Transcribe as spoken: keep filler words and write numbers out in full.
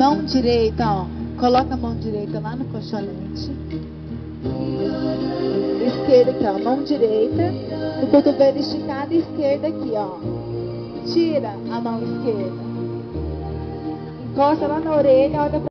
Mão direita, ó. Coloca a mão direita lá no colchonete. Esquerda aqui, ó. Mão direita. O cotovelo esticado e esquerda aqui, ó. Tira a mão esquerda. Encosta lá na orelha, olha pra